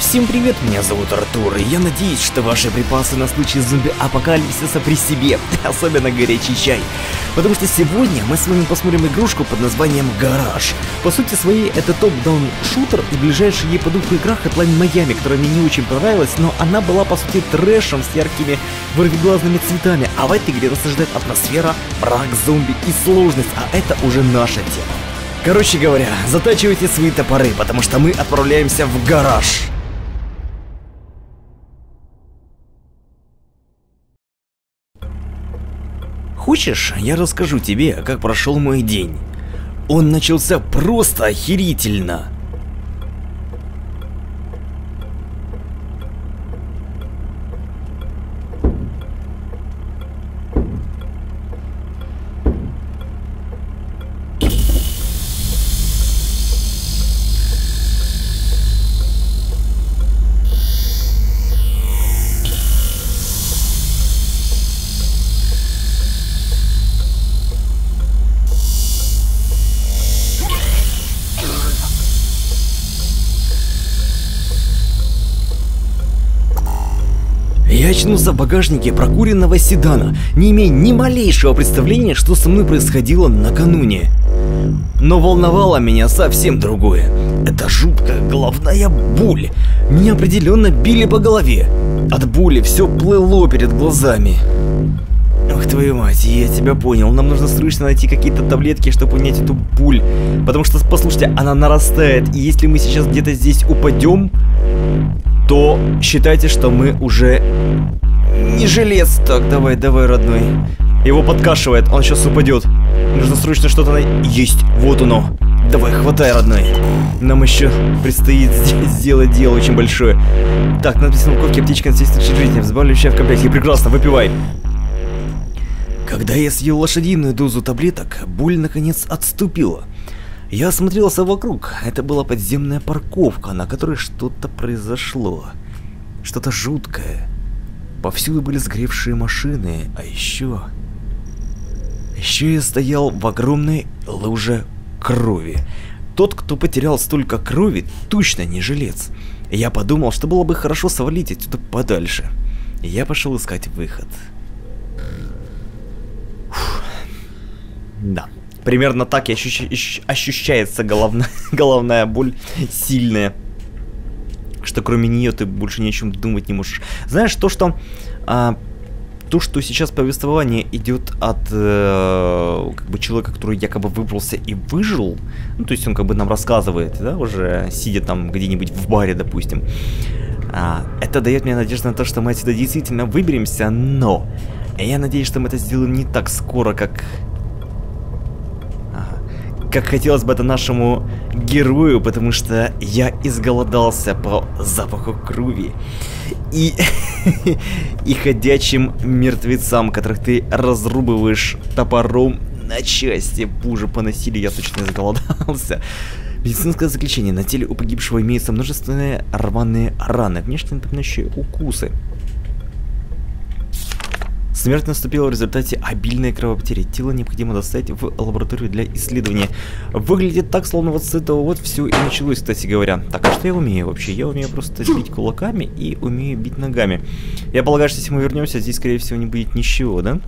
Всем привет, меня зовут Артур, и я надеюсь, что ваши припасы на случай зомби-апокалипсиса при себе, особенно горячий чай. Потому что сегодня мы с вами посмотрим игрушку под названием Гараж. По сути своей это топ-даун шутер, и ближайшая ей по духу игра Hotline Miami, которая мне не очень понравилась, но она была по сути трэшем с яркими вырвиглазными цветами, а в этой игре нас ожидает атмосфера, брак, зомби и сложность, а это уже наша тема. Короче говоря, затачивайте свои топоры, потому что мы отправляемся в гараж. Хочешь, я расскажу тебе, как прошел мой день? Он начался просто охерительно. Я очнулся в багажнике прокуренного седана, не имея ни малейшего представления, что со мной происходило накануне. Но волновало меня совсем другое. Это жуткая головная боль. Меня определенно били по голове. От боли все плыло перед глазами. Ох, твою мать, я тебя понял. Нам нужно срочно найти какие-то таблетки, чтобы унять эту боль. Потому что, послушайте, она нарастает. И если мы сейчас где-то здесь упадем, то считайте, что мы уже не жилец. Так, давай, родной. Его подкашивает, он сейчас упадет. Нужно срочно что-то есть. Вот оно. Давай, хватай, родной. Нам еще предстоит сделать дело очень большое. Так, надпись на упаковке: аптечка на 10 случаев жизни, взбавляющая в комплекте. Прекрасно, выпивай. Когда я съел лошадиную дозу таблеток, боль наконец отступила. Я осмотрелся вокруг. Это была подземная парковка, на которой что-то произошло. Что-то жуткое. Повсюду были сгоревшие машины, а еще я стоял в огромной луже крови. Тот, кто потерял столько крови, точно не жилец. Я подумал, что было бы хорошо свалить отсюда подальше. Я пошел искать выход. Фух. Да. Примерно так и ощущается головная боль сильная, что кроме нее ты больше ни о чем думать не можешь. Знаешь, то, что сейчас повествование идет от как бы человека, который якобы выбрался и выжил, ну, то есть он как бы нам рассказывает, да, уже сидя там где-нибудь в баре, допустим. Это дает мне надежду на то, что мы отсюда действительно выберемся, но я надеюсь, что мы это сделаем не так скоро, как хотелось бы это нашему герою, потому что я изголодался по запаху крови и ходячим мертвецам, которых ты разрубываешь топором на части. Боже, по насилию я точно изголодался. Медицинское заключение: на теле у погибшего имеются множественные рваные раны, внешне напоминающие укусы. Смерть наступила в результате обильной кровопотери. Тело необходимо доставить в лабораторию для исследования. Выглядит так, словно вот с этого вот все и началось, кстати говоря. Так, а что я умею вообще? Я умею просто бить кулаками и умею бить ногами. Я полагаю, что если мы вернемся, здесь, скорее всего, не будет ничего, да?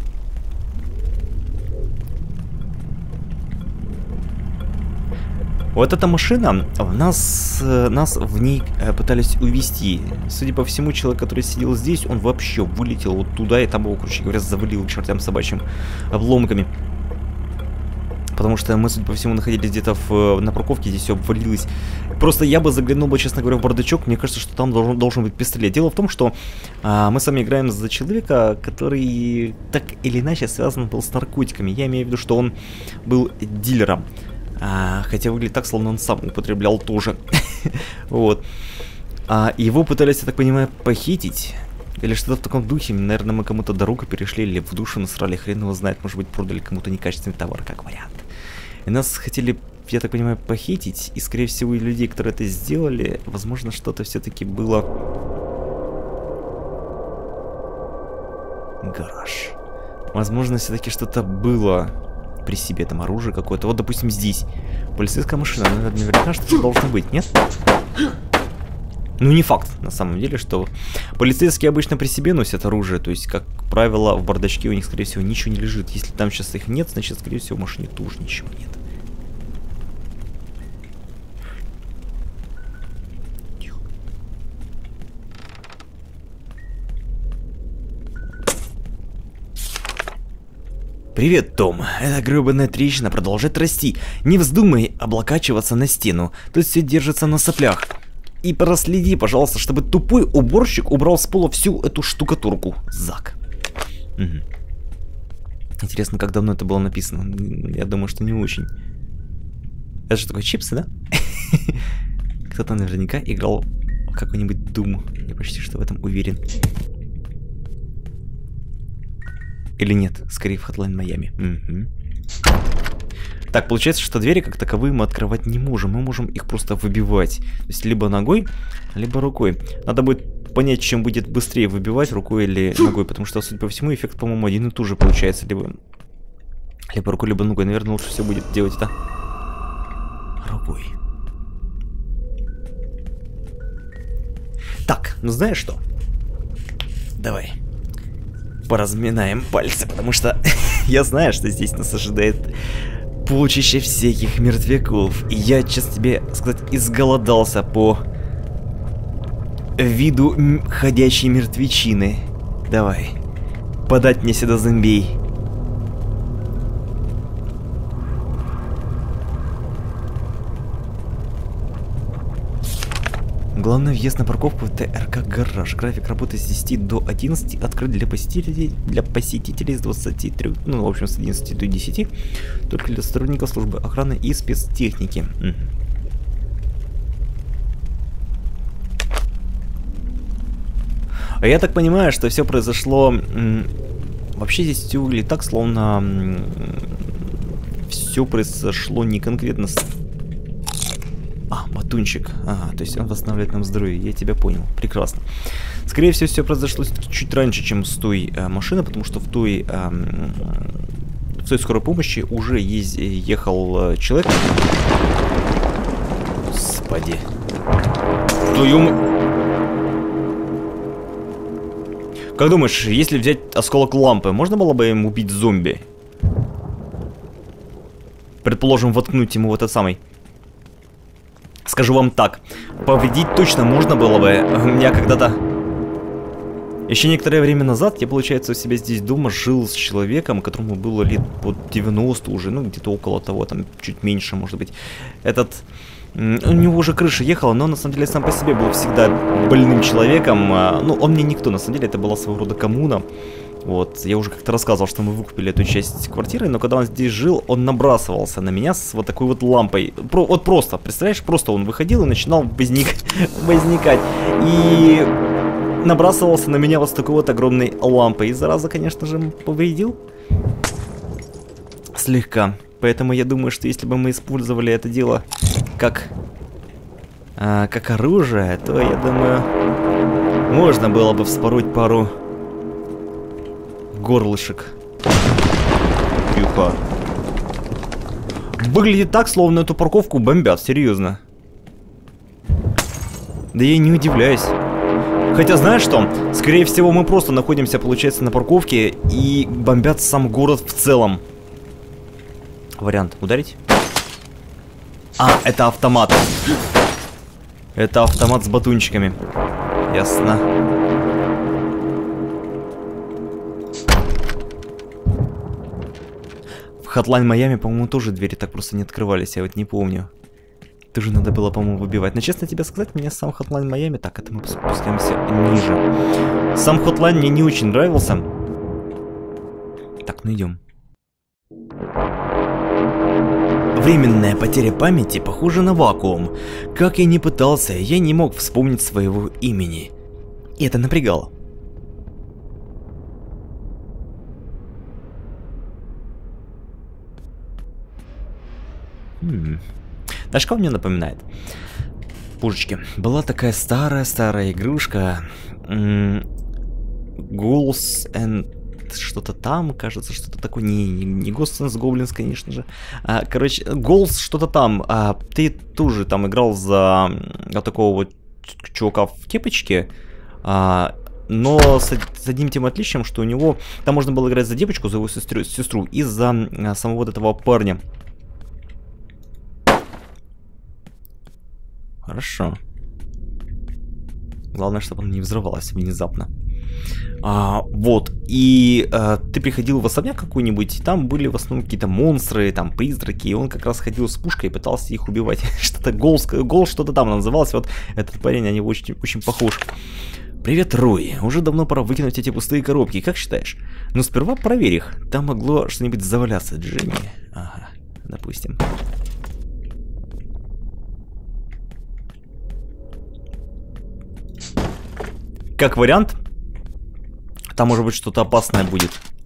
Вот эта машина, нас в ней пытались увезти. Судя по всему, человек, который сидел здесь, он вообще вылетел вот туда, и там его, короче говоря, завалил к чертям собачьим обломками. Потому что мы, судя по всему, находились где-то на парковке, здесь все обвалилось. Просто я бы заглянул бы, честно говоря, в бардачок. Мне кажется, что там должен быть пистолет. Дело в том, что мы с вами играем за человека, который так или иначе связан был с наркотиками. Я имею в виду, что он был дилером. Хотя выглядит так, словно он сам употреблял тоже. Вот. Его пытались, я так понимаю, похитить. Или что-то в таком духе. Наверное, мы кому-то дорогу перешли, или в душу насрали, хрен его знает. Может быть, продали кому-то некачественный товар, как вариант. И нас хотели, я так понимаю, похитить. И, скорее всего, и людей, которые это сделали, возможно, что-то все-таки было. Гараж. Возможно, все-таки что-то было при себе, там оружие какое-то. Вот, допустим, здесь полицейская машина, наверняка что-то должно быть, нет? Ну, не факт, на самом деле, что полицейские обычно при себе носят оружие. То есть, как правило, в бардачке у них, скорее всего, ничего не лежит. Если там сейчас их нет, значит, скорее всего, в машине тоже ничего нет. Привет, Том. Эта гребаная трещина продолжает расти. Не вздумай облокачиваться на стену. Тут все держится на соплях. И проследи, пожалуйста, чтобы тупой уборщик убрал с пола всю эту штукатурку. Зак. Угу. Интересно, как давно это было написано. Я думаю, что не очень. Это что такое, чипсы, да? Кто-то наверняка играл в какой-нибудь Doom. Я почти что в этом уверен. Или нет, скорее в Hotline Miami. Угу. Так, получается, что двери как таковые мы открывать не можем. Мы можем их просто выбивать. То есть либо ногой, либо рукой. Надо будет понять, чем будет быстрее выбивать, рукой или ногой. Потому что, судя по всему, эффект, по-моему, один и тот же получается. Либо рукой, либо ногой. Наверное, лучше все будет делать это рукой. Так, ну знаешь что? Давай поразминаем пальцы, потому что я знаю, что здесь нас ожидает полчища всяких мертвяков. И я, честно тебе сказать, изголодался по виду ходячей мертвечины. Давай, подать мне сюда зомбей. Главный въезд на парковку в ТРК Гараж. График работы с 10 до 11. Открыт для посетителей с 23, ну, в общем, с 11 до 10. Только для сотрудников службы охраны и спецтехники. А я так понимаю, что все произошло... Вообще здесь все выглядит так, словно... Все произошло не конкретно с... А, батунчик. Ага, то есть он восстанавливает нам здоровье. Я тебя понял. Прекрасно. Скорее всего, все произошло чуть раньше, чем с той машиной, потому что в той скорой помощи уже ехал человек. Господи. Как думаешь, если взять осколок лампы, можно было бы им убить зомби? Предположим, воткнуть ему в этот самый... Скажу вам так, повредить точно можно было бы. У меня когда-то... Еще некоторое время назад я, получается, у себя здесь дома жил с человеком, которому было лет под 90 уже, ну где-то около того, там чуть меньше, может быть. Этот... У него уже крыша ехала, но на самом деле сам по себе был всегда больным человеком. Ну, он мне никто, на самом деле, это была своего рода коммуна. Вот, я уже как-то рассказывал, что мы выкупили эту часть квартиры, но когда он здесь жил, он набрасывался на меня с вот такой вот лампой. Вот просто, представляешь, просто он выходил и начинал возникать. И набрасывался на меня вот с такой вот огромной лампой. И зараза, конечно же, повредил. Слегка. Поэтому я думаю, что если бы мы использовали это дело как оружие, то, я думаю, можно было бы вспороть пару... горлышек. Тихо. Выглядит так, словно эту парковку бомбят, серьезно. Да я не удивляюсь. Хотя знаешь что? Скорее всего, мы просто находимся, получается, на парковке и бомбят сам город в целом. Вариант. Ударить? А, это автомат. Это автомат с батунчиками. Ясно. В Hotline Miami, по-моему, тоже двери так просто не открывались, я вот не помню. Тоже надо было, по-моему, выбивать. Но, честно тебе сказать, мне сам Hotline Miami... Так, это мы спускаемся ниже. Сам Hotline мне не очень нравился. Так, ну идем. Временная потеря памяти похожа на вакуум. Как я ни пытался, я не мог вспомнить своего имени. И это напрягало. Знаешь, кого мне напоминает? Пушечки. Была такая старая игрушка. Ghouls and... что-то там, кажется, что-то такое. Не Ghosts and Goblins, конечно же. Короче, Ghouls что-то там. Ты тоже там играл за такого вот чувака в кепочке, но с одним тем отличием, что у него... Там можно было играть за девочку, за его сестру и за самого вот этого парня. Хорошо. Главное, чтобы она не взрывалась внезапно. Вот, и ты приходил в особняк какой-нибудь, и там были в основном какие-то монстры, там призраки, и он как раз ходил с пушкой и пытался их убивать. Что-то гол что-то там называлось, вот этот парень, они очень, очень похожи. Привет, Рой, уже давно пора выкинуть эти пустые коробки, как считаешь? Ну, сперва проверь их, там могло что-нибудь заваляться, Джимми. Ага, допустим. Как вариант, там может быть что-то опасное будет.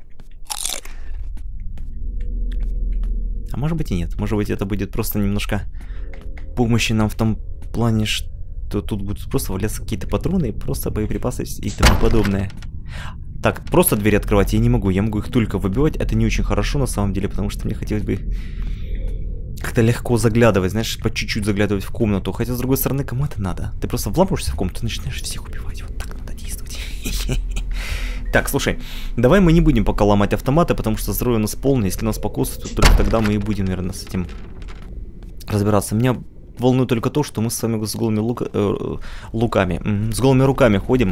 А может быть и нет. Может быть это будет просто немножко помощи нам в том плане, что тут будут просто валяться какие-то патроны, просто боеприпасы и тому подобное. Так, просто двери открывать я не могу. Я могу их только выбивать. Это не очень хорошо на самом деле, потому что мне хотелось бы как-то легко заглядывать, знаешь, по чуть-чуть заглядывать в комнату. Хотя, с другой стороны, кому это надо? Ты просто вламываешься в комнату и начинаешь всех убивать. Вот так надо действовать. Так, слушай, давай мы не будем пока ломать автоматы, потому что здоровье у нас полное. Если нас покосят, то только тогда мы и будем, наверное, с этим разбираться. Меня волнует только то, что мы с вами с голыми с голыми руками ходим.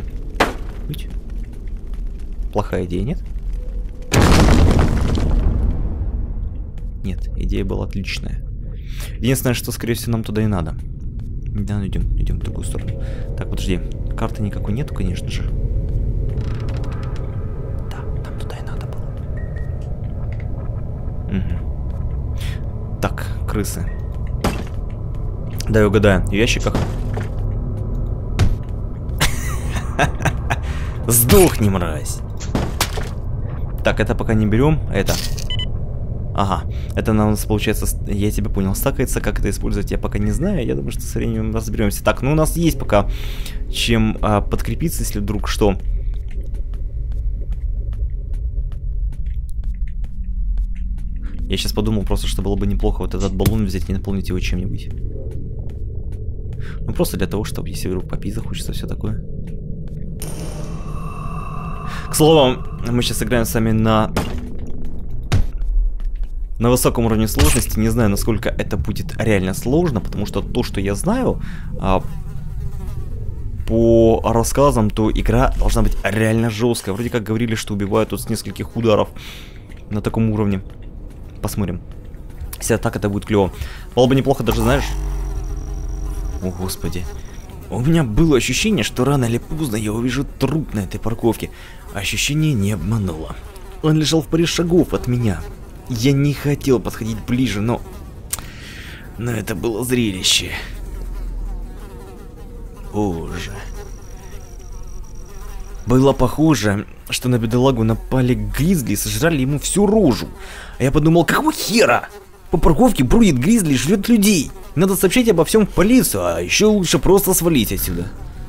Плохая идея, нет? Нет, идея была отличная. Единственное, что, скорее всего, нам туда и надо. Да, ну идем в другую сторону. Так, подожди. Карты никакой нету, конечно же. Да, нам туда и надо было. Угу. Так, крысы. Дай угадаю. В ящиках. Сдохни, мразь. Так, это пока не берем. Это... Ага, это у нас получается, я тебя понял, стакается, как это использовать я пока не знаю, я думаю, что со временем разберемся. Так, ну у нас есть пока чем подкрепиться, если вдруг что. Я сейчас подумал просто, что было бы неплохо вот этот баллон взять и наполнить его чем-нибудь. Ну просто для того, чтобы если вдруг попить захочется, все такое. К слову, мы сейчас играем с вами на высоком уровне сложности. Не знаю, насколько это будет реально сложно, потому что то, что я знаю по рассказам, то игра должна быть реально жесткая. Вроде как говорили, что убивают тут с нескольких ударов на таком уровне. Посмотрим. Если так, это будет клево. Было бы неплохо даже, знаешь... О, господи. У меня было ощущение, что рано или поздно я увижу труп на этой парковке. Ощущение не обмануло. Он лежал в паре шагов от меня. Я не хотел подходить ближе, но это было зрелище. Боже. Было похоже, что на бедолагу напали гризли и сожрали ему всю рожу. А я подумал, какого хера? По парковке бродит гризли и жрет людей. Надо сообщить обо всем в полицию, а еще лучше просто свалить отсюда.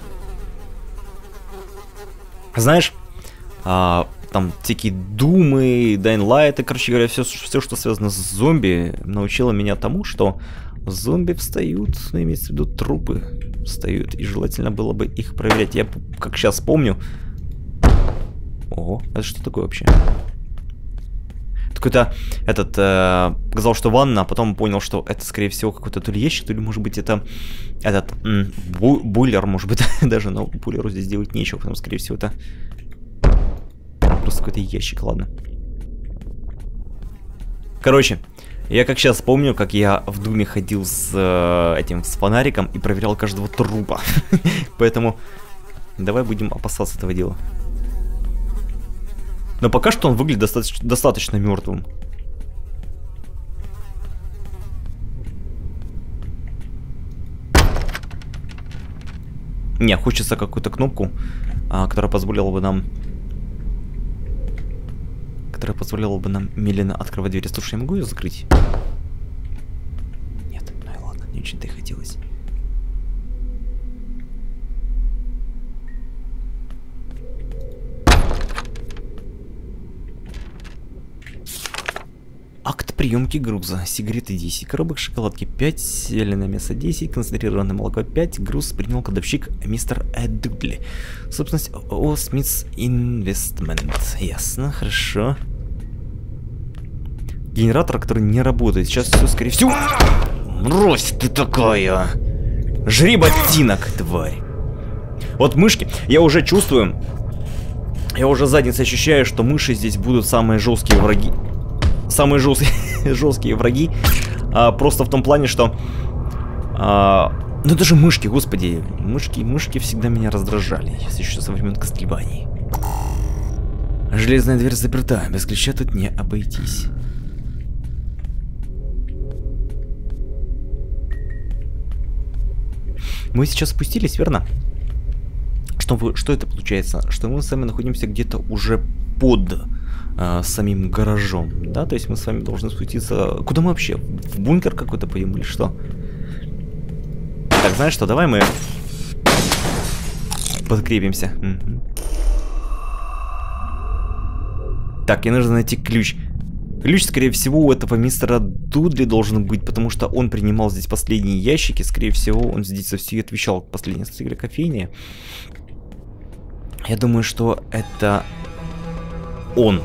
Знаешь, там всякие думы, Dying Light, короче говоря, все, что связано с зомби, научило меня тому, что зомби встают, ну, имеется в виду трупы встают, и желательно было бы их проверять. Я, как сейчас помню... Ого, это что такое вообще? Какой-то этот, сказал, что ванна, а потом понял, что это, скорее всего, какой-то то ли ящик, то ли, может быть, это этот, бойлер, может быть, даже, но бойлеру здесь делать нечего, потому, скорее всего, это просто какой-то ящик, ладно. Короче, я как сейчас помню, как я в Думе ходил с с фонариком и проверял каждого трупа. Поэтому давай будем опасаться этого дела. Но пока что он выглядит достаточно мертвым. Не, хочется какую-то кнопку, которая позволила бы нам... медленно открывать двери. Слушай, я могу ее закрыть? Нет, ну и ладно, не очень-то и хотелось. Акт приемки груза. Сигареты 10, коробок шоколадки 5, вяленое мясо 10, концентрированное молоко 5. Груз принял кладовщик мистер Эд Дудли. Собственность ООО Смитс Инвестмент. Ясно, хорошо. Генератор, который не работает. Сейчас все, скорее всего... Брось ты такая! Жри ботинок, тварь! Вот мышки, я уже чувствую... Я уже задницей ощущаю, что мыши здесь будут самые жесткие враги. Самые жесткие враги. Просто в том плане, что... ну это же мышки, господи. Мышки всегда меня раздражали. Еще со времен Кастлвании. Железная дверь заперта. Без ключа тут не обойтись. Мы сейчас спустились, верно? Что это получается? Что мы с вами находимся где-то уже под самим гаражом, да? То есть мы с вами должны спуститься... Куда мы вообще? В бункер какой-то пойдем или что? Так, знаешь что? Давай мы подкрепимся. Так, мне нужно найти ключ. Ключ, скорее всего, у этого мистера Дудли должен быть, потому что он принимал здесь последние ящики. Скорее всего, он здесь за все отвечал. Последний стигр кофейни. Я думаю, что это он.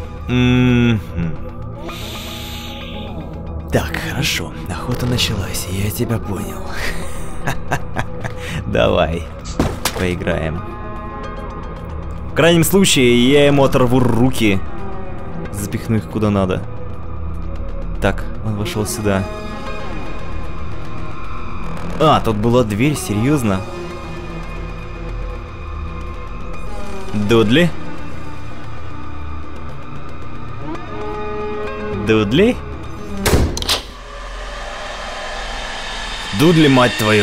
Так, хорошо. Охота началась, я тебя понял. Давай, поиграем. В крайнем случае, я ему оторву руки. Запихну их куда надо. Так, он вошел сюда. А, тут была дверь, серьезно? Дудли? Дудли? Дудли, мать твою!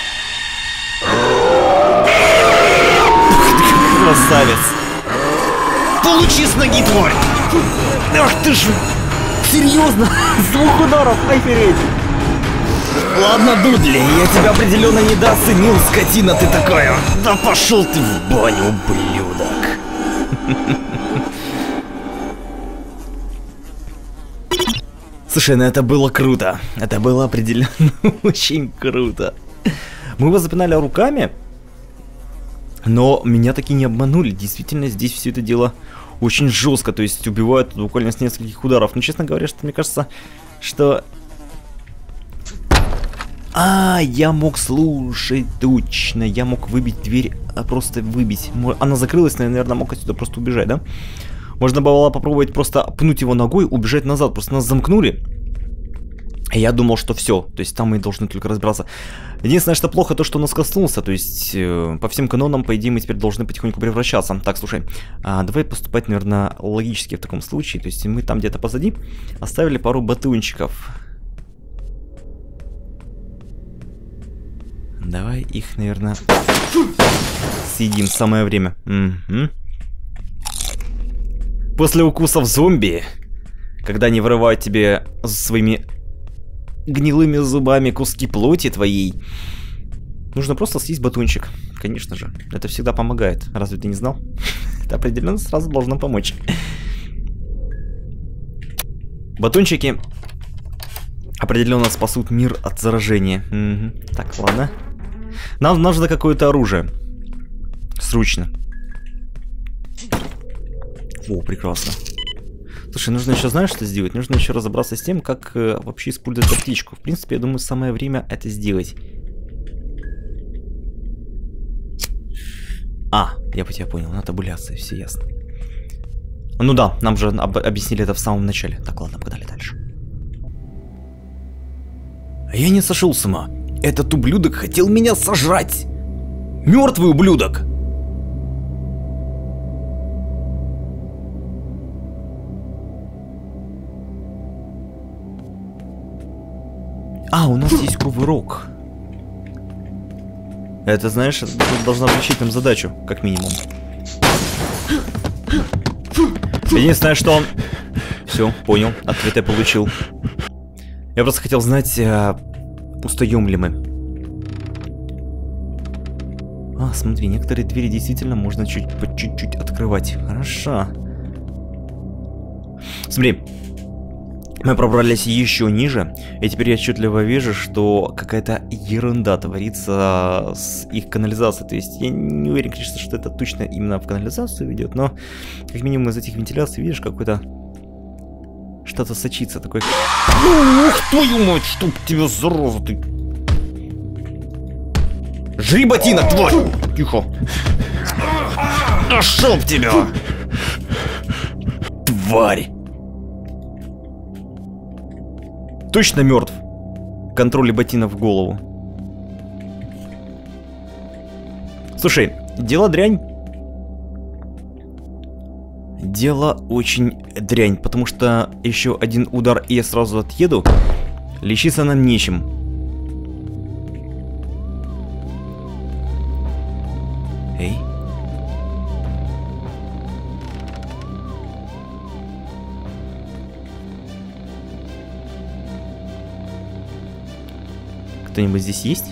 Красавец! Получи с ноги, тварь! Ах ты ж! Серьезно? С 2 ударов, охереть! Ладно, Дудли, я тебя определенно недооценил, скотина ты такая! Да пошел ты в баню, ублюдок! Слушай, ну это было круто. Это было определенно очень круто. Мы его запинали руками, но меня таки не обманули. Действительно, здесь все это дело очень жестко. То есть убивают буквально с нескольких ударов. Но, честно говоря, мне кажется, что... я мог слушать, точно. Я мог выбить дверь, просто выбить. Она закрылась, наверное, мог отсюда просто убежать, да? Можно было попробовать просто пнуть его ногой, убежать назад. Просто нас замкнули. И я думал, что все. То есть там мы должны только разбираться. Единственное, что плохо, то, что он нас коснулся. То есть по всем канонам, по идее, мы теперь должны потихоньку превращаться. Так, слушай, давай поступать, наверное, логически в таком случае. То есть мы там где-то позади оставили пару батончиков. Давай их, наверное, съедим. Самое время. После укусов зомби, когда они вырывают тебе своими гнилыми зубами куски плоти твоей, нужно просто съесть батончик. Конечно же, это всегда помогает. Разве ты не знал? Это определенно сразу должно помочь. Батончики определенно спасут мир от заражения. Так, ладно. Нам нужно какое-то оружие. Срочно. О, прекрасно. Слушай, нужно еще, знаешь, что сделать? Нужно еще разобраться с тем, как вообще использовать аптечку. В принципе, я думаю, самое время это сделать. Я по тебя понял, на табуляции, все ясно. Ну да, нам же объяснили это в самом начале. Так, ладно, погнали дальше. Я не сошел с ума. Этот ублюдок хотел меня сожрать. Мертвый ублюдок. У нас есть кувырок. Это, знаешь, должна облегчить нам задачу, как минимум. Единственное, что он... Все, понял, ответ я получил. Я просто хотел знать, устаем ли мы. Смотри, некоторые двери действительно можно по чуть-чуть открывать. Хорошо. Смотри. Мы пробрались еще ниже, и теперь я отчетливо вижу, что какая-то ерунда творится с их канализацией. То есть я не уверен, конечно, что это точно именно в канализацию ведет, но как минимум из этих вентиляций видишь какой-то что-то сочится. Такой... Ух, твою мать, чтоб тебя зараза ты! Жри ботина, тварь! Тихо! А чтоб тебя! Тварь! Точно мертв. Контроль ботинок в голову. Слушай, дело дрянь. Дело очень дрянь, потому что еще один удар и я сразу отъеду. Лечиться нам нечем. Эй. Кто-нибудь здесь есть?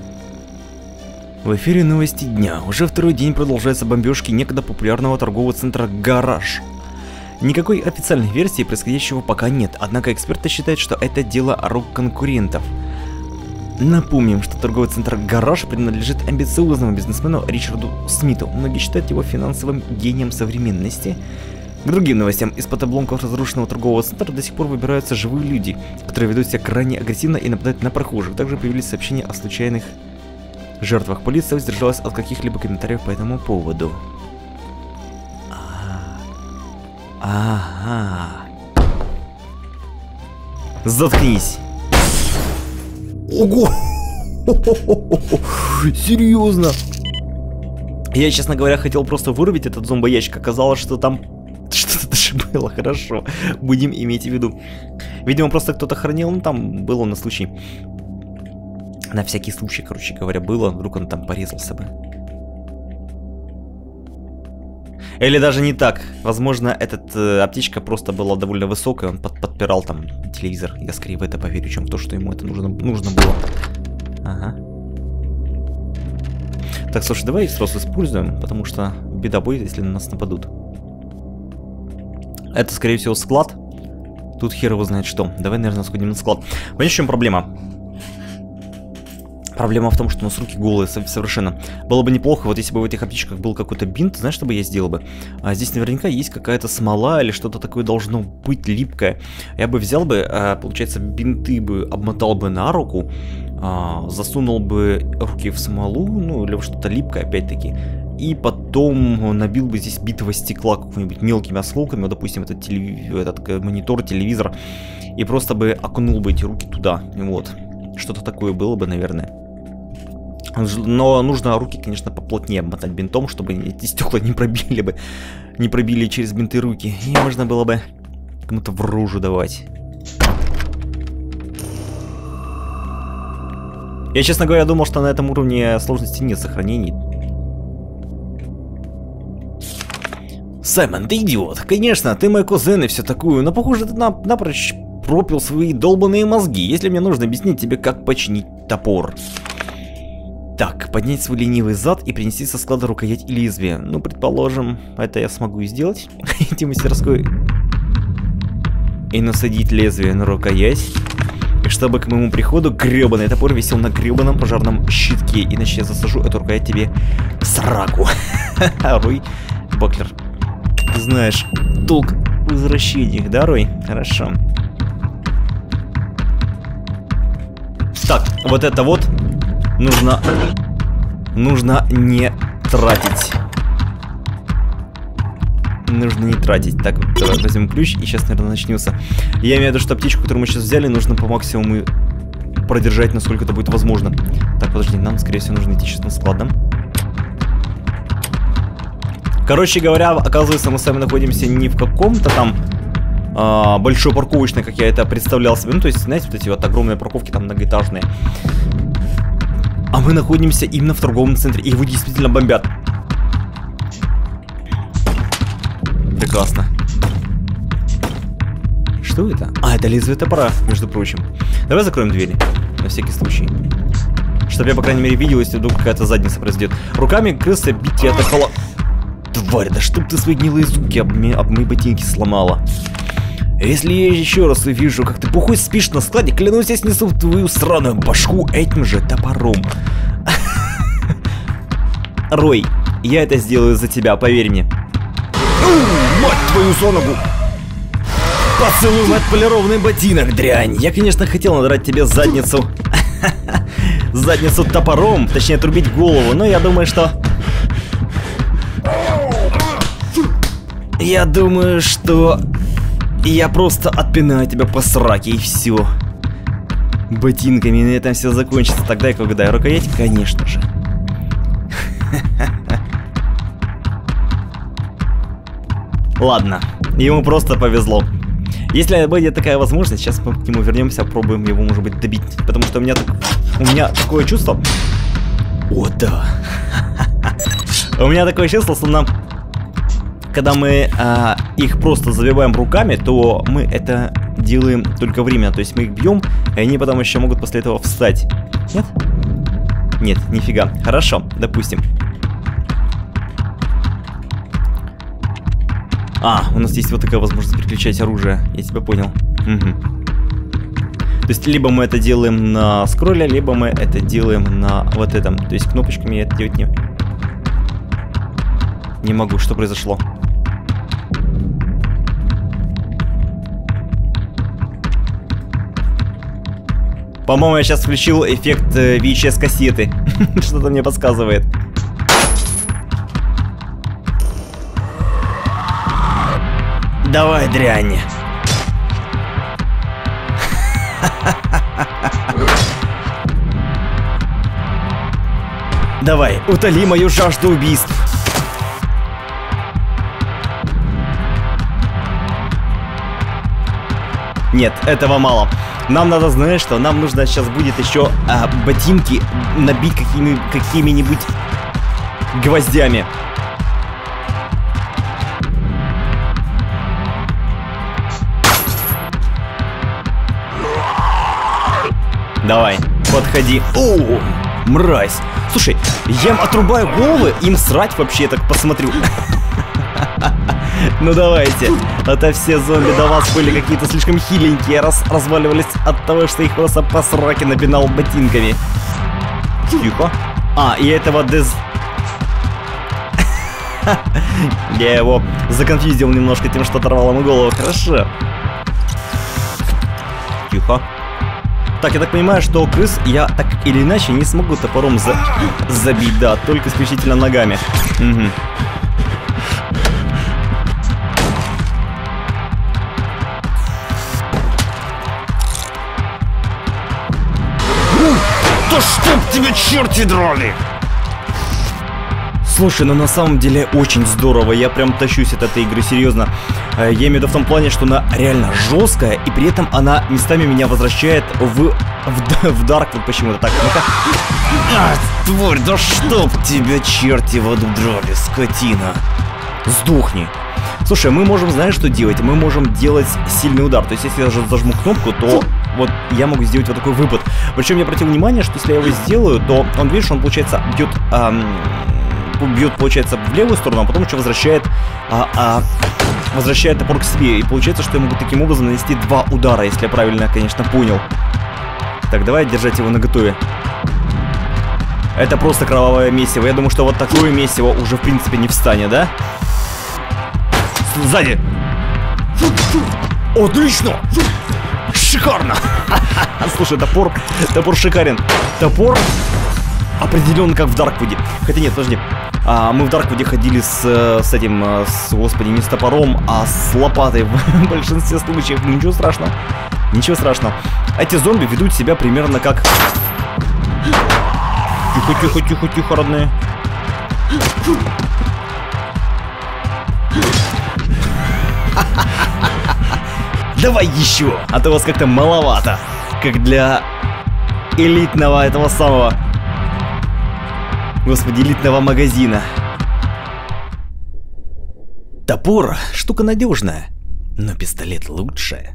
В эфире новости дня. Уже второй день продолжаются бомбежки некогда популярного торгового центра «Гараж». Никакой официальной версии происходящего пока нет, однако эксперты считают, что это дело рук конкурентов. Напомним, что торговый центр «Гараж» принадлежит амбициозному бизнесмену Ричарду Смиту. Многие считают его финансовым гением современности. К другим новостям. Из-под обломков разрушенного торгового центра до сих пор выбираются живые люди, которые ведут себя крайне агрессивно и нападают на прохожих. Также появились сообщения о случайных жертвах. Полиция воздержалась от каких-либо комментариев по этому поводу. Ага. Заткнись. Ого! Серьезно? Я, честно говоря, хотел просто вырубить этот зомбоящик. Оказалось, что там что-то даже было. Хорошо. Будем иметь в виду. Видимо, просто кто-то хранил. Ну, там было на случай. На всякий случай, короче говоря, было. Вдруг он там порезался бы. Или даже не так. Возможно, эта аптечка просто была довольно высокая. Он подпирал там телевизор. Я скорее в это поверю, чем в то, что ему это нужно было. Ага. Так, слушай, давай их сразу используем, потому что беда будет, если на нас нападут. Это, скорее всего, склад. Тут хер его знает что. Давай, наверное, сходим на склад. Понимаешь, в чем проблема? Проблема в том, что у нас руки голые совершенно. Было бы неплохо, вот если бы в этих аптечках был какой-то бинт, знаешь, что бы я сделал бы? Здесь наверняка есть какая-то смола или что-то такое должно быть липкое. Я бы взял бы, получается, бинты бы обмотал бы на руку, засунул бы руки в смолу, ну или что-то липкое опять-таки. И потом набил бы здесь битого стекла какими-нибудь мелкими осколками, вот, допустим, этот монитор, телевизор, и просто бы окунул бы эти руки туда. Вот. Что-то такое было бы, наверное. Но нужно руки, конечно, поплотнее обмотать бинтом, чтобы эти стекла не пробили через бинты руки. И можно было бы кому-то в рожу давать. Я, честно говоря, думал, что на этом уровне сложности нет сохранений. Саймон, ты идиот. Конечно, ты мой кузен и все такое, но похоже, ты напрочь пропил свои долбаные мозги. Если мне нужно объяснить тебе, как починить топор. Так, поднять свой ленивый зад и принести со склада рукоять и лезвие. Ну, предположим, это я смогу и сделать. Идти в мастерской. И насадить лезвие на рукоять. И чтобы к моему приходу гребаный топор висел на гребаном пожарном щитке. Иначе я засажу эту рукоять тебе в сраку. Рой Баклер. Ты знаешь толк в возвращениях, да, Рой? Хорошо. Так, вот это вот нужно не тратить. Нужно не тратить. Так, вот, давай возьмем ключ, и сейчас, наверное, начнется. Я имею в виду, что аптечку, которую мы сейчас взяли, нужно по максимуму продержать, насколько это будет возможно. Так, подожди, нам, скорее всего, нужно идти сейчас на склад, да? Короче говоря, оказывается, мы с вами находимся не в каком-то там большой парковочной, как я это представлял себе. Ну, то есть, знаете, вот эти вот огромные парковки там многоэтажные. А мы находимся именно в торговом центре, и его действительно бомбят. Прекрасно. Что это? А, это лезвие топора, между прочим. Давай закроем двери, на всякий случай. Чтобы я, по крайней мере, видел, если вдруг какая-то задница произойдет. Руками крыса бить я атаковала. Тварь, да чтоб ты свои гнилые зубки об мои ботинки сломала. Если я еще раз увижу, как ты бухой спишь на складе, клянусь, я снесу в твою сраную башку этим же топором. Рой, я это сделаю за тебя, поверь мне. Мать твою за ногу! Поцелуй в отполированный ботинок, дрянь. Я, конечно, хотел надрать тебе задницу. Задницу топором, точнее отрубить голову, но я думаю, что... Я просто отпинаю тебя по сраке и все. Ботинками на этом все закончится. Тогда и когда рукоять, конечно же. Ладно, ему просто повезло. Если будет такая возможность, сейчас мы к нему вернемся, попробуем его, может быть, добить. Потому что у меня такое чувство... О, да. У меня такое чувство, что нам... Когда мы их просто забиваем руками, то мы это делаем только временно. То есть мы их бьем, и они потом еще могут после этого встать. Нет? Нет, нифига. Хорошо, допустим. У нас есть вот такая возможность переключать оружие. Я тебя понял. Угу. То есть либо мы это делаем на скролле, либо мы это делаем на вот этом. То есть кнопочками я это делать не могу. Что произошло? По-моему, я сейчас включил эффект VHS-кассеты. Что-то мне подсказывает. Давай, дрянь. Давай, утоли мою жажду убийств. Нет, этого мало. Нам надо, знаешь что, нам нужно сейчас будет еще ботинки набить какими-нибудь гвоздями. Давай, подходи. О, мразь. Слушай, я им отрубаю головы, им срать вообще, я так посмотрю. Ну давайте. Это все зомби до вас были какие-то слишком хиленькие, разваливались от того, что их просто по сраке напинал ботинками. Тихо. И этого Я его законфьюзил немножко тем, что оторвал ему голову. Хорошо. Тихо. Так, я так понимаю, что крыс я так или иначе не смогу топором забить, да, только исключительно ногами. Угу. Да чтоб тебя черти драли! Слушай, ну на самом деле очень здорово, я прям тащусь от этой игры, серьезно. Я имею в виду в том плане, что она реально жесткая, и при этом она местами меня возвращает в Дарк, вот почему-то так. Ну-ка. Тварь, да чтоб тебя черти в аду драли, скотина! Сдохни. Слушай, мы можем, знаешь, что делать? Мы можем делать сильный удар. То есть, если я зажму кнопку, то вот я могу сделать вот такой выпад. Причем я обратил внимание, что если я его сделаю, то он, видишь, он, получается, бьет, получается, в левую сторону, а потом еще возвращает топор к себе. И получается, что я могу таким образом нанести два удара, если я правильно, конечно, понял. Так, давай держать его наготове. Это просто кровавое месиво. Я думаю, что вот такое месиво уже, в принципе, не встанет, да? Сзади! Отлично! Шикарно! Слушай, топор шикарен. Топор определенно как в Дарквуде. Хотя нет, подожди. Мы в Дарквуде ходили господи, не с топором, а с лопатой в большинстве случаев. Ничего страшного. Ничего страшного. Эти зомби ведут себя примерно как... Тихо, родные. Давай еще, а то у вас как-то маловато. Как для элитного этого самого... Господи, элитного магазина. Топор — штука надежная, но пистолет лучше.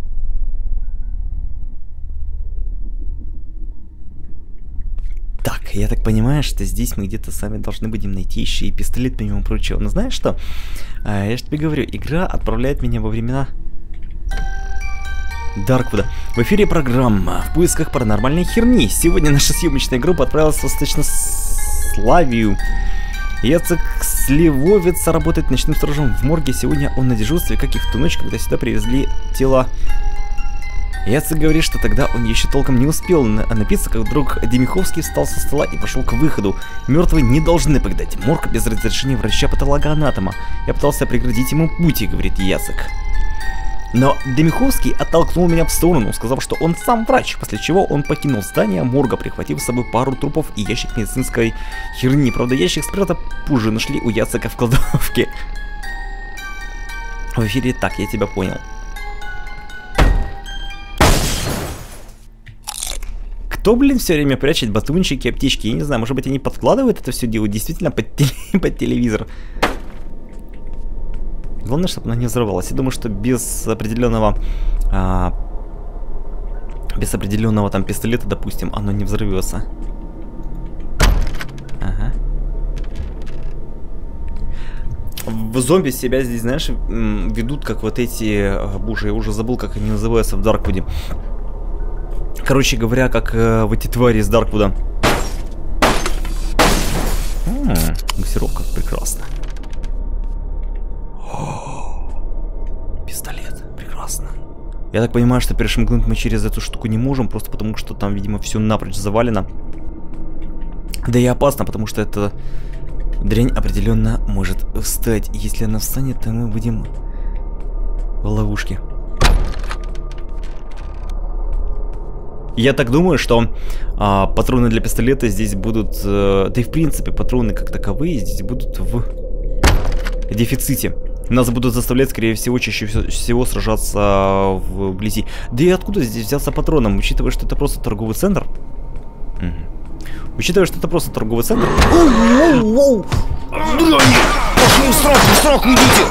Так, я так понимаю, что здесь мы где-то сами должны будем найти еще и пистолет, помимо прочего. Но знаешь что? Я же тебе говорю, игра отправляет меня во времена Дарквуда. В эфире программа «В поисках паранормальной херни». Сегодня наша съемочная группа отправилась в Восточнославию. Яцек Сливовец работает ночным сторожем в морге. Сегодня он на дежурстве, как и в ту ночь, когда сюда привезли тело. Яцек говорит, что тогда он еще толком не успел напиться, как вдруг Демиховский встал со стола и пошел к выходу. Мертвые не должны покидать морг без разрешения врача-патологоанатома. Я пытался преградить ему пути, говорит Яцек. Но Демиховский оттолкнул меня в сторону, сказав, что он сам врач, после чего он покинул здание морга, прихватив с собой пару трупов и ящик медицинской херни. Правда, ящик спирта позже нашли у Яцека в кладовке. В эфире так, я тебя понял. Кто, блин, все время прячет батончики, аптечки? Я не знаю, может быть, они подкладывают это все дело действительно под телевизор. Главное, чтобы она не взорвалась. Я думаю, что без определенного там пистолета, допустим, оно не взорвется. Ага. В зомби себя здесь, знаешь, ведут как вот эти... Боже, я уже забыл, как они называются в Дарквуде. Короче говоря, как в эти твари из Дарквуда. Массировка, прекрасно. Пистолет, прекрасно. Я так понимаю, что перешагнуть мы через эту штуку не можем, просто потому что там, видимо, все напрочь завалено. Да и опасно, потому что эта дрянь определенно может встать. Если она встанет, то мы будем в ловушке. Я так думаю, что патроны для пистолета здесь будут... да и в принципе патроны как таковые здесь будут в дефиците. Нас будут заставлять, скорее всего, чаще всего сражаться вблизи. Да и откуда здесь взяться патроном, учитывая, что это просто торговый центр? Учитывая, что это просто торговый центр... Оу! Дрянь! Пошли в сраку, идите!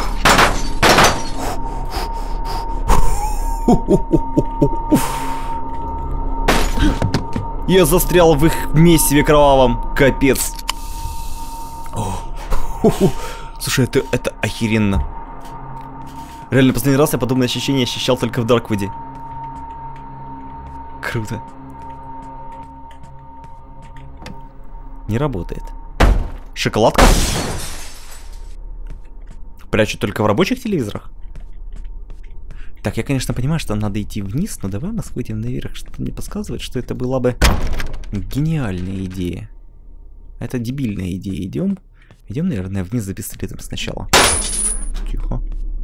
Я застрял в их месиве кровавом. Капец. Слушай, это охеренно. Реально, последний раз я подобное ощущение ощущал только в Дарквуде. Круто. Не работает. Шоколадка? Прячут только в рабочих телевизорах? Так, я, конечно, понимаю, что надо идти вниз, но давай мы сходим наверх. Что-то мне подсказывает, что это была бы гениальная идея. Это дебильная идея. Идем, наверное, вниз за пистолетом сначала. Тихо.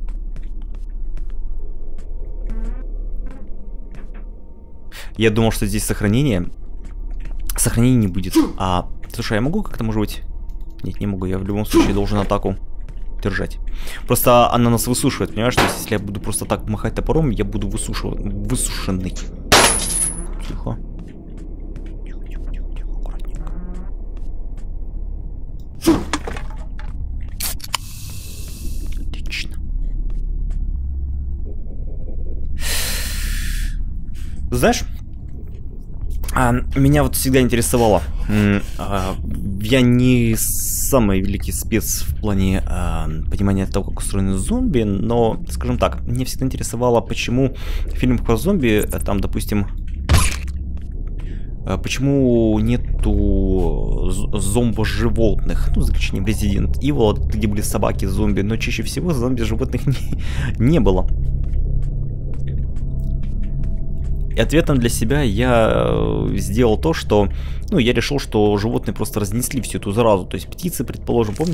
Я думал, что здесь сохранение. Сохранения не будет. Слушай, я могу как-то, может быть... Нет, не могу. Я в любом случае должен атаку держать. Просто она нас высушивает, понимаешь? То есть, если я буду просто так махать топором, я буду высушенный. Тихо. Тихо, аккуратненько. Отлично. Знаешь, меня вот всегда интересовало. Я не самый великий спец в плане понимания того, как устроены зомби, но, скажем так, мне всегда интересовало, почему в фильмах про зомби, там, допустим, почему нету зомбо-животных, ну, за исключением Resident Evil, где были собаки-зомби, но чаще всего зомби-животных не было. И ответом для себя я сделал то, что, ну, я решил, что животные просто разнесли всю эту заразу. То есть птицы, предположим, помните?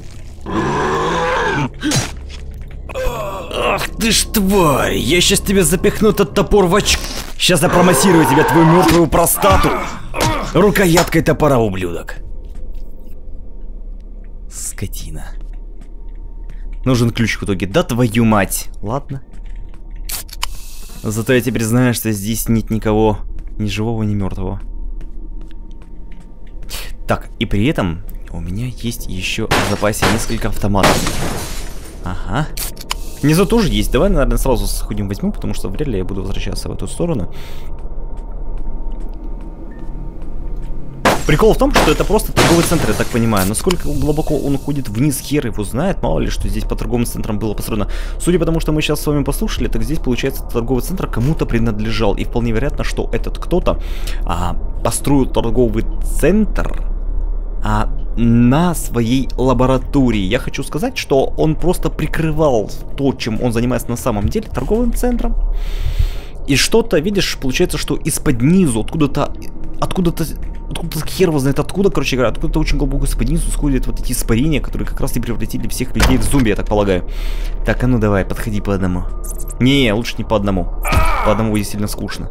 Ах ты ж тварь! Я сейчас тебе запихну этот топор в очко. Сейчас я промассирую тебе твою мертвую простату рукояткой топора, ублюдок. Скотина. Нужен ключ в итоге. Да твою мать. Ладно. Зато я теперь знаю, что здесь нет никого, ни живого, ни мертвого. Так, и при этом у меня есть еще в запасе несколько автоматов. Ага. Внизу тоже есть. Давай, наверное, сразу сходим возьмем, потому что вряд ли я буду возвращаться в эту сторону. Прикол в том, что это просто торговый центр, я так понимаю. Насколько глубоко он уходит вниз, хер его знает. Мало ли, что здесь по торговым центрам было построено. Судя по тому, что мы сейчас с вами послушали, так здесь, получается, торговый центр кому-то принадлежал. И вполне вероятно, что этот кто-то построил торговый центр на своей лаборатории. Я хочу сказать, что он просто прикрывал то, чем он занимается на самом деле, торговым центром. И что-то, видишь, получается, что из-под низу, откуда-то хер его знает откуда, короче говоря, откуда-то очень глубоко из-под низу сходят вот эти испарения, которые как раз и превратили всех людей в зомби, я так полагаю. Так, а ну давай, подходи по одному. Не, лучше не по одному. По одному будет сильно скучно.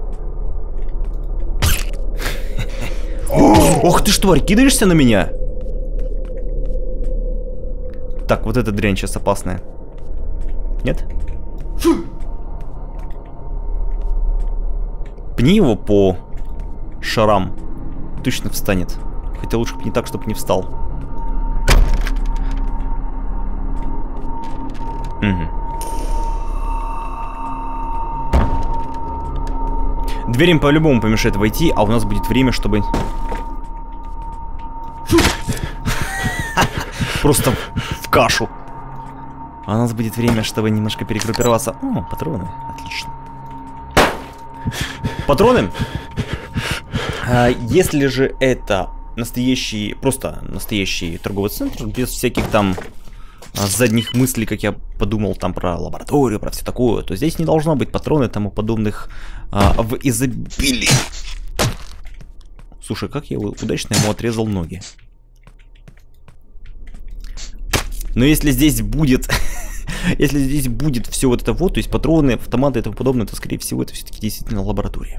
Ох ты ж, тварь, кидаешься на меня? Так, вот эта дрянь сейчас опасная. Нет? Пни его по шарам. Точно встанет. Хотя лучше бы не так, чтобы не встал. Угу. Дверь им по-любому помешает войти, а у нас будет время, чтобы... Просто в кашу. А у нас будет время, чтобы немножко перегруппироваться. О, патроны. Отлично. Патроны? Если же это настоящий, просто настоящий торговый центр, без всяких там задних мыслей, как я подумал там про лабораторию, про все такое, то здесь не должно быть патроны и тому подобных в изобилии. Слушай, как я удачно ему отрезал ноги. Но если здесь будет... Если здесь будет все вот это вот, то есть патроны, автоматы и тому подобное, то скорее всего это все-таки действительно лаборатория.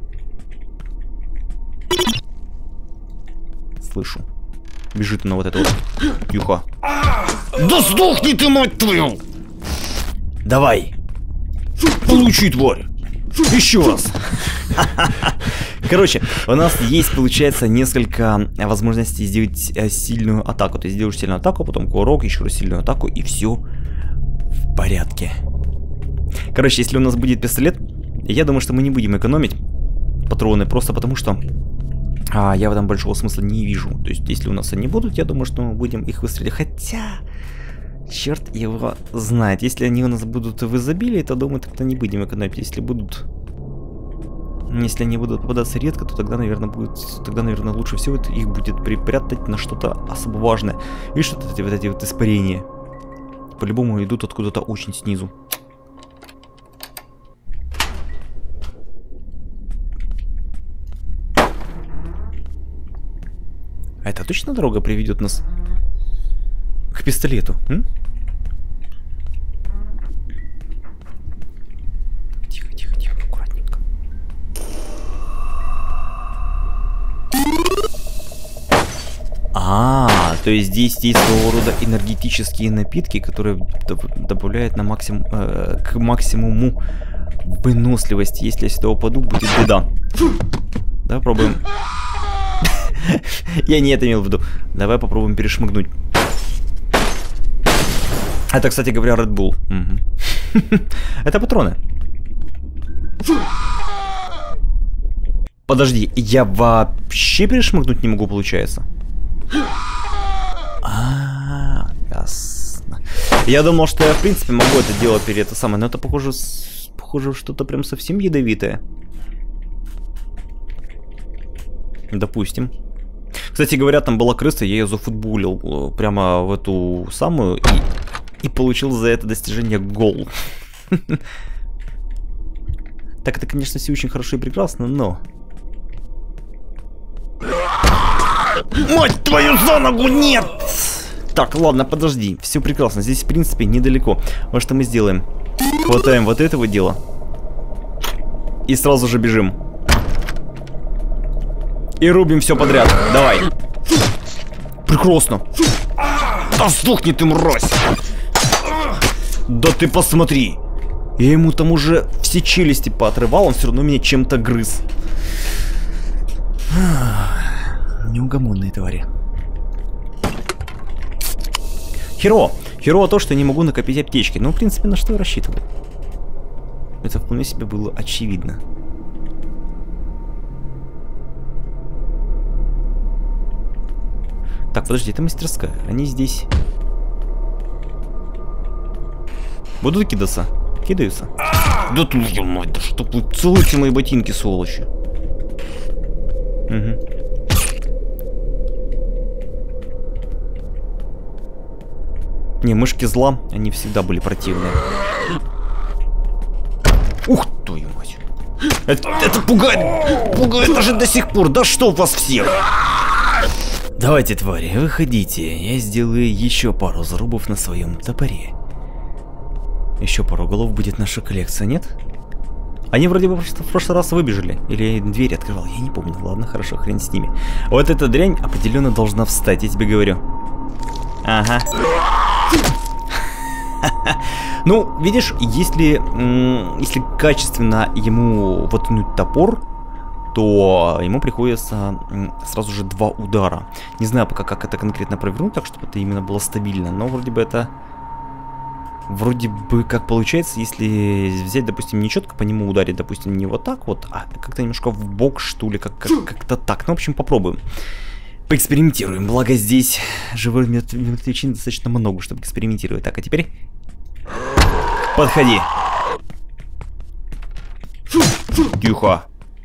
Слышу. Бежит на вот это вот. Юха. Да сдохни ты, мать твою! Давай. Получи, тварь. Еще раз. Короче, у нас есть, получается, несколько возможностей сделать сильную атаку. Ты сделаешь сильную атаку, потом кувырок, еще раз сильную атаку, и все в порядке. Короче, если у нас будет пистолет, я думаю, что мы не будем экономить патроны, просто потому что я в этом большого смысла не вижу. То есть, если у нас они будут, я думаю, что мы будем их выстрелить. Хотя, черт его знает. Если они у нас будут в изобилии, то, думаю, тогда не будем экономить. Если они будут попадаться редко, то тогда, наверное, лучше всего их будет припрятать на что-то особо важное. Видишь, вот эти вот испарения по-любому идут откуда-то очень снизу. А это точно дорога приведет нас к пистолету? Тихо, тихо, тихо, аккуратненько. То есть здесь есть своего рода энергетические напитки, которые добавляют на максимум, к максимуму выносливости. Если я сюда упаду, будет беда. Давай попробуем. Я не это имел в виду. Давай попробуем перешмыгнуть. Это, кстати говоря, Red Bull. Это патроны. Подожди, я вообще перешмыгнуть не могу, получается? Ясно. Я думал, что я, в принципе, могу это делать перед это самое, но это похоже что-то прям совсем ядовитое. Допустим. Кстати говоря, там была крыса, я ее зафутболил прямо в эту самую и получил за это достижение гол. Так, это, конечно, все очень хорошо и прекрасно, но... Мать твою за ногу, нет! Так, ладно, подожди, все прекрасно, здесь, в принципе, недалеко. Вот что мы сделаем. Хватаем вот этого дела. И сразу же бежим. И рубим все подряд. Давай. Прекрасно. Да сдохни ты, мразь. Да ты посмотри. Я ему там уже все челюсти поотрывал, он все равно меня чем-то грыз. Неугомонные твари. Херово то, что я не могу накопить аптечки. Ну, в принципе, на что я рассчитывал. Это вполне себе было очевидно. Так, подожди, это мастерская. Они здесь... Будут кидаться? Кидаются. Да тут, ё-моё, да что вы целуйте мои ботинки, сволочи. Угу. Не, мышки зла, они всегда были противные. Ух, твою мать. Это пугает. Пугает даже до сих пор. Да что у вас всех? Давайте, твари, выходите. Я сделаю еще пару зарубов на своем топоре. Еще пару голов будет наша коллекция, нет? Они вроде бы в прошлый раз выбежали. Или дверь открывал, я не помню. Ладно, хорошо, хрен с ними. Вот эта дрянь определенно должна встать, я тебе говорю. Ага. Ну, видишь, если качественно ему воткнуть топор, то ему приходится сразу же 2 удара. Не знаю пока, как это конкретно провернуть, так чтобы это именно было стабильно, но вроде бы это... Вроде бы как получается, если взять, допустим, не четко по нему ударить, допустим, не вот так вот, а как-то немножко в бок, что ли, как-то так. Ну, в общем, попробуем. Поэкспериментируем. Благо здесь живой мертвечин достаточно много, чтобы экспериментировать. Так, а теперь... Подходи. Тихо.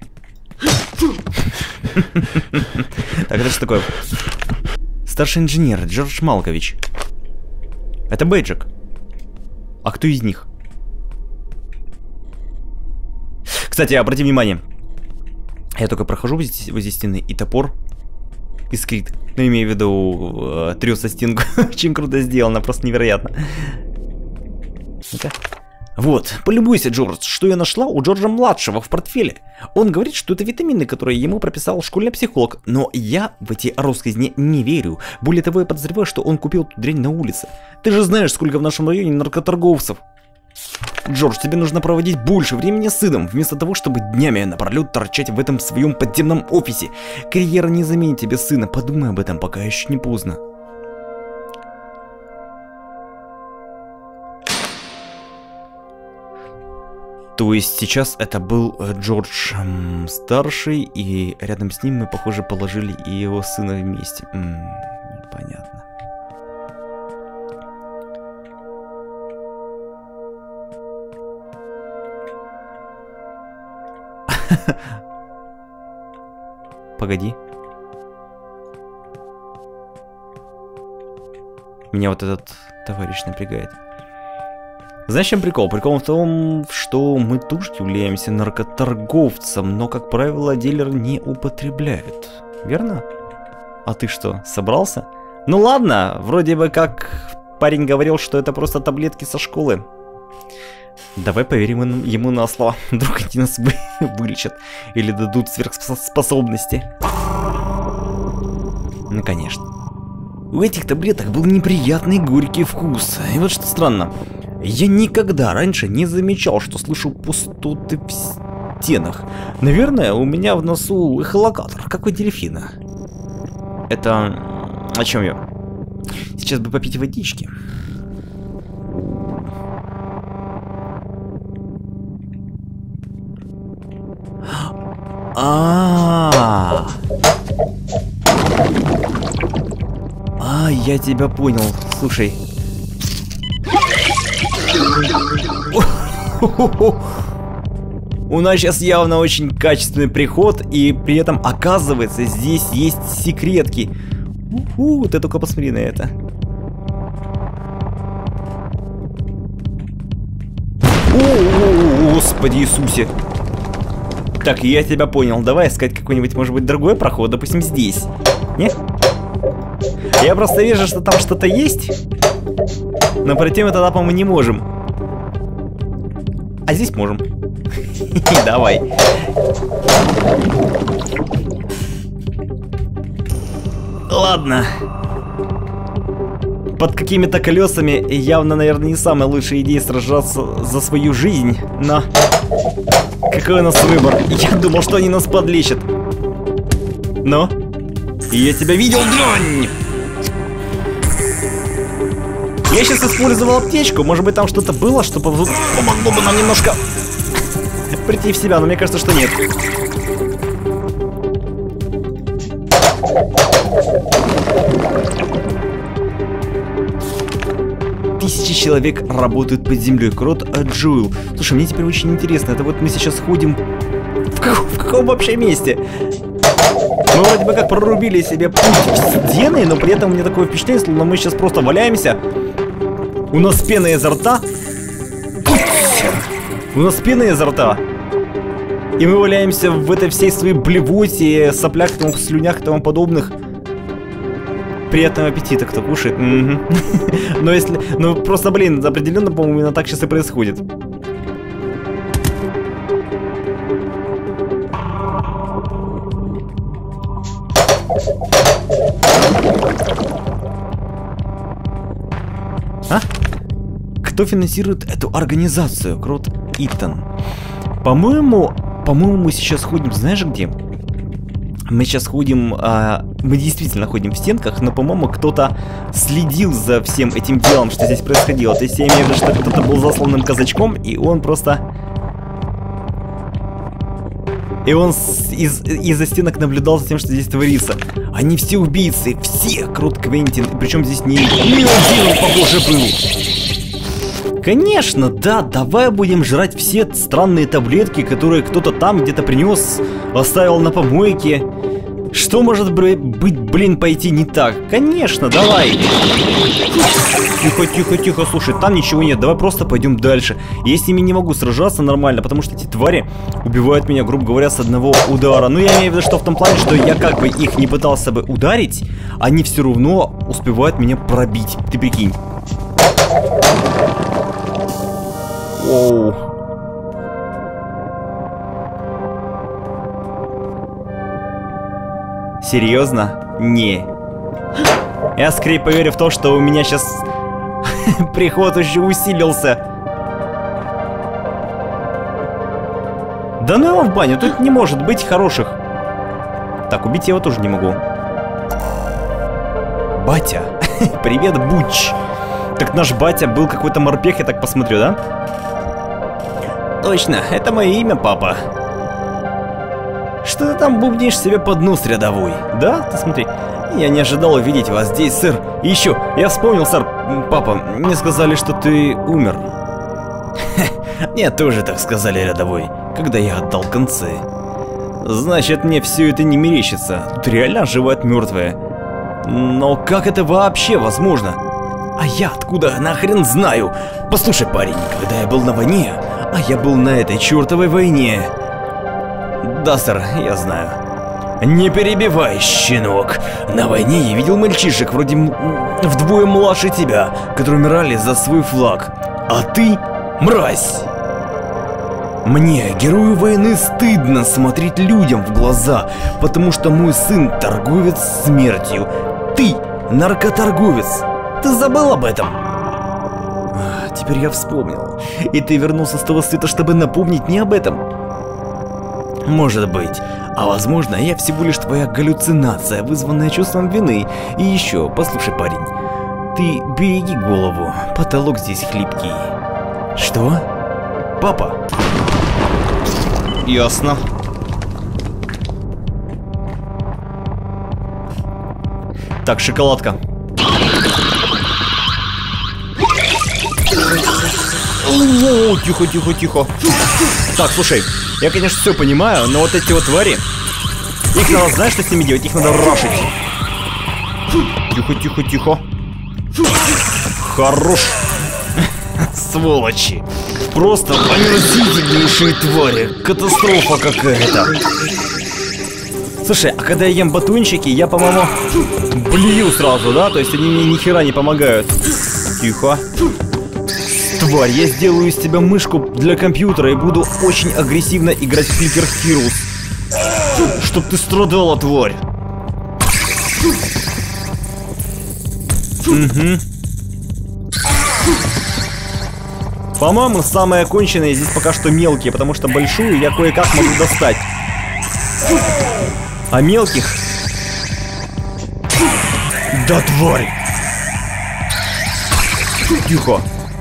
Так, это что такое? Старший инженер Джордж Малкович. Это бейджик. А кто из них? Кстати, обрати внимание. Я только прохожу возле стены, и топор искрит. Ну, имею в виду, трёс о стенку. Очень круто сделано, просто невероятно. Ну-ка. Вот, полюбуйся, Джордж, что я нашла у Джорджа-младшего в портфеле. Он говорит, что это витамины, которые ему прописал школьный психолог, но я в эти россказни не верю. Более того, я подозреваю, что он купил эту дрянь на улице. Ты же знаешь, сколько в нашем районе наркоторговцев. Джордж, тебе нужно проводить больше времени с сыном, вместо того, чтобы днями напролет торчать в этом своем подземном офисе. Карьера не заменит тебе сына, подумай об этом, пока еще не поздно. То есть сейчас это был Джордж старший, и рядом с ним мы, похоже, положили и его сына вместе. Непонятно. Погоди. Меня вот этот товарищ напрягает. Знаешь, в чем прикол? Прикол в том, что мы тоже являемся наркоторговцем, но, как правило, дилер не употребляет. Верно? А ты что, собрался? Ну ладно, вроде бы как парень говорил, что это просто таблетки со школы. Давай поверим ему на слово. Вдруг они нас вылечат или дадут сверхспособности. Ну, конечно. У этих таблеток был неприятный горький вкус. И вот что странно. Я никогда раньше не замечал, что слышу пустоты в стенах. Наверное, у меня в носу эхолокатор, как у дельфина. Это... О чем я? Сейчас бы попить водички. Я тебя понял. Слушай. У нас сейчас явно очень качественный приход, и при этом, оказывается, здесь есть секретки. Ты только посмотри на это. Господи Иисусе. Так, я тебя понял. Давай искать какой-нибудь, может быть, другой проход, допустим, здесь. Нет? Я просто вижу, что там что-то есть, но пройти мы тогда, по-моему, не можем. А здесь можем. Давай. Ладно. Под какими-то колесами явно, наверное, не самая лучшая идея сражаться за свою жизнь, но... Какой у нас выбор? Я думал, что они нас подлечат. Но? Я тебя видел, дрянь! Я сейчас использовал аптечку, может быть там что-то было, что помогло бы нам немножко прийти в себя, но мне кажется, что нет. 1000 человек работают под землей. Крот Джоэл. Слушай, мне теперь очень интересно. Это вот мы сейчас ходим... В каком вообще месте? Мы вроде бы как прорубили себе путь в стены, но при этом у меня такое впечатление, словно мы сейчас просто валяемся. У нас пена изо рта. У нас пена изо рта. И мы валяемся в этой всей своей блевоте, соплях, слюнях и тому подобных. Приятного аппетита, кто кушает. Но если... Ну просто, блин, определенно, по-моему, именно так сейчас и происходит. А? Кто финансирует эту организацию? Крот Итан. По-моему, мы сейчас ходим, знаешь где? Мы сейчас ходим, мы действительно ходим в стенках, но, по-моему, кто-то следил за всем этим делом, что здесь происходило. То есть я имею в виду, что кто-то был засланным казачком, и он просто... И он из-за стенок наблюдал за тем, что здесь творится. Они все убийцы, все, Крот Квентин, причем здесь не один, похоже, был. Конечно, да, давай будем жрать все странные таблетки, которые кто-то там где-то принес, оставил на помойке. Что может быть, блин, пойти не так? Конечно, давай. Тихо, тихо, тихо, слушай, там ничего нет, давай просто пойдем дальше. Я с ними не могу сражаться нормально, потому что эти твари убивают меня, грубо говоря, с одного удара. Ну, я имею в виду, что в том плане, что я как бы их не пытался бы ударить, они все равно успевают меня пробить. Ты прикинь. Оу. Серьезно? Не. Я скорее поверю в то, что у меня сейчас приход еще усилился. Да ну его в баню, тут не может быть хороших. Так, убить я его тоже не могу. Батя. Привет, Буч. Так наш батя был какой-то морпех, я так посмотрю, да? Точно, это мое имя, папа. Что ты там бубнишь себе под нос, рядовой? Да? Ты смотри. Я не ожидал увидеть вас здесь, сэр. И еще, я вспомнил, сэр. Папа, мне сказали, что ты умер. Мне тоже так сказали, рядовой, когда я отдал концы. Значит, мне все это не мерещится. Тут реально оживают мертвые. Но как это вообще возможно? А я откуда нахрен знаю? Послушай, парень, когда я был на войне, а я был на этой чертовой войне. Да, сэр, я знаю. Не перебивай, щенок. На войне я видел мальчишек вроде вдвое младше тебя, которые умирали за свой флаг. А ты мразь. Мне, герою войны, стыдно смотреть людям в глаза, потому что мой сын торговец смертью. Ты наркоторговец. Ты забыл об этом? Теперь я вспомнил. И ты вернулся с того света, чтобы напомнить мне об этом? Может быть. А возможно, я всего лишь твоя галлюцинация, вызванная чувством вины. И еще, послушай, парень, ты береги голову, потолок здесь хлипкий. Что? Папа? Ясно. Так, шоколадка. О, тихо, тихо, тихо. Так, слушай, я, конечно, все понимаю, но вот эти вот твари, их надо, знаешь, что с ними делать? Их надо рашить. Тихо, тихо, тихо. Хорош. Сволочи. Просто омерзительнейшие твари. Катастрофа какая-то. Слушай, а когда я ем батончики, я, по-моему, блюю сразу, да? То есть они мне ни хера не помогают. Тихо. Тварь, я сделаю из тебя мышку для компьютера и буду очень агрессивно играть в Clicker Heroes. Чтоб ты страдала, тварь. Угу. По-моему, самые конченые здесь пока что мелкие, потому что большую я кое-как могу достать. А мелких... Да, тварь! Тихо.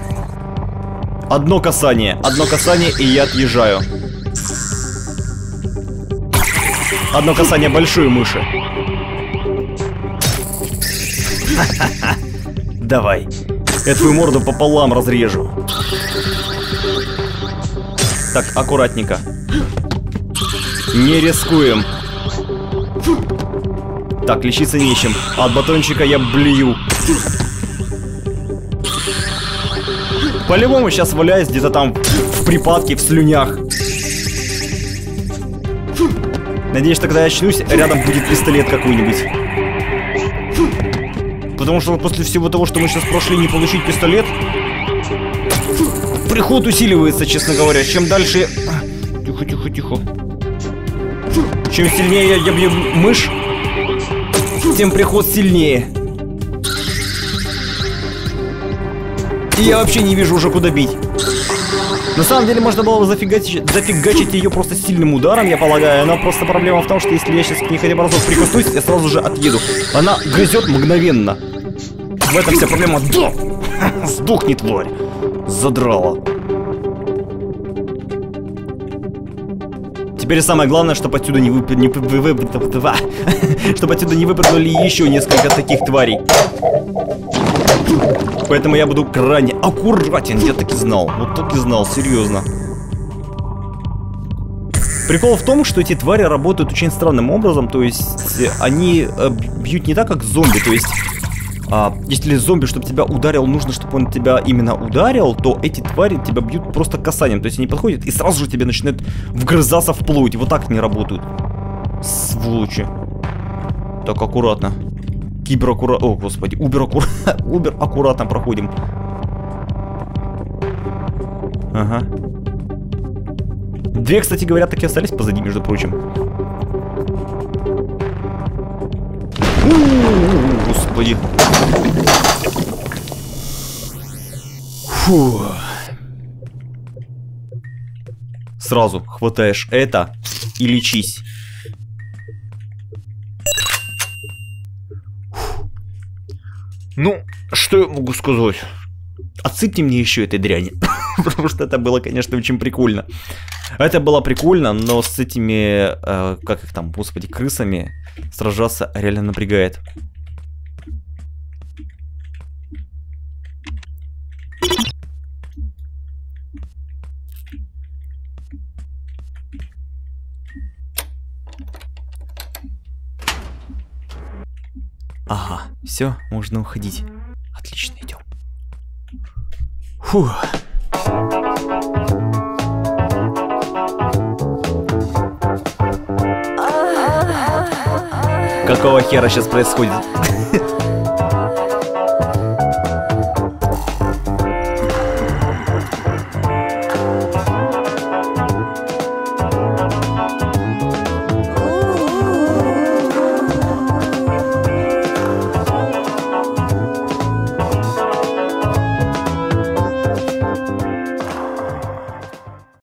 Одно касание, и я отъезжаю. Одно касание большой мыши. Давай. Я твою морду пополам разрежу. Так, аккуратненько. Не рискуем. Так, лечиться нечем. От батончика я блюю. По-любому сейчас валяюсь где-то там в припадке, в слюнях. Надеюсь, что когда я очнусь, рядом будет пистолет какой-нибудь. Потому что после всего того, что мы сейчас прошли, не получить пистолет, приход усиливается, честно говоря. Чем дальше... Тихо, тихо, тихо. Чем сильнее я бью мышь, тем приход сильнее. И я вообще не вижу уже, куда бить. На самом деле можно было бы зафигачить ее просто сильным ударом, я полагаю. Но просто проблема в том, что если я сейчас к ней хотя бы разок прикоснусь, я сразу же отъеду. Она грызет мгновенно. В этом вся проблема. Да! Сдохни, тварь. Задрала. Теперь самое главное, чтобы отсюда не выпрыгнули еще несколько таких тварей. Поэтому я буду крайне аккуратен, я так и знал. Вот так и знал, серьезно. Прикол в том, что эти твари работают очень странным образом. То есть они бьют не так, как зомби. То есть если зомби, чтобы тебя ударил, нужно, чтобы он тебя именно ударил, то эти твари тебя бьют просто касанием. То есть они подходят и сразу же тебе начинают вгрызаться в плоть. Вот так они работают. Сволочи. Так, аккуратно. Кибер-аккуратно. О, господи, убер-аккуратно проходим. Ага. Две, кстати говоря, так и остались позади, между прочим. Господи. Фу. Сразу хватаешь это и лечись. Ну, что я могу сказать? Отсыпьте мне еще этой дряни. Потому что это было, конечно, очень прикольно. Это было прикольно, но с этими, как их там, господи, крысами сражаться реально напрягает. Ага, все, можно уходить. Отлично, идем. Фух. Какого хера сейчас происходит?